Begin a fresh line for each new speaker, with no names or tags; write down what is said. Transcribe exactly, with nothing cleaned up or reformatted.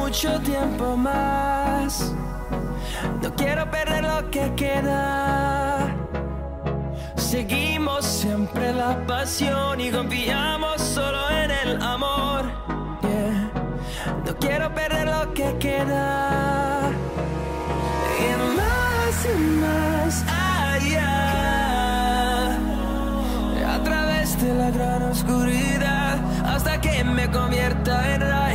mucho tiempo más. No quiero perder lo que queda. Seguimos siempre la pasión y confiamos solo en el amor. Yeah. No quiero perder lo que queda. Y más y más allá, a través de la gran oscuridad, hasta que me convierta en rayo.